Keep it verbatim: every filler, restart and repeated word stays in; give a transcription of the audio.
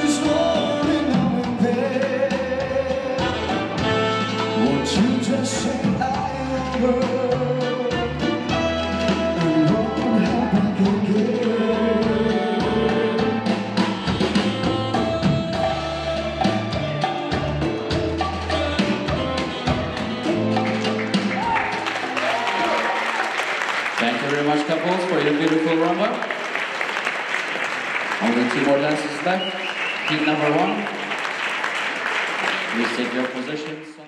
this morning I'm in bed. Won't you just say I love her? Thank you very much, couples, for your beautiful rumba. Only two more dances left. Team number one, please take your positions.